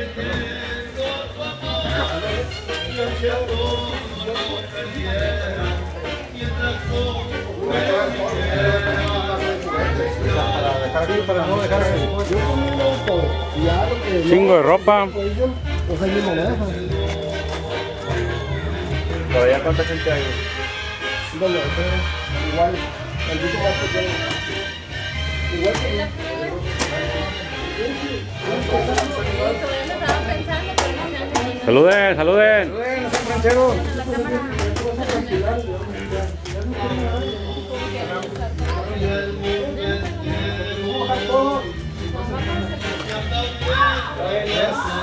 Para no dejar chingo de ropa. ¿Todavía cuánta gente hay? Igual, igual que Saluden, saluden. No sean rancheros. Yes.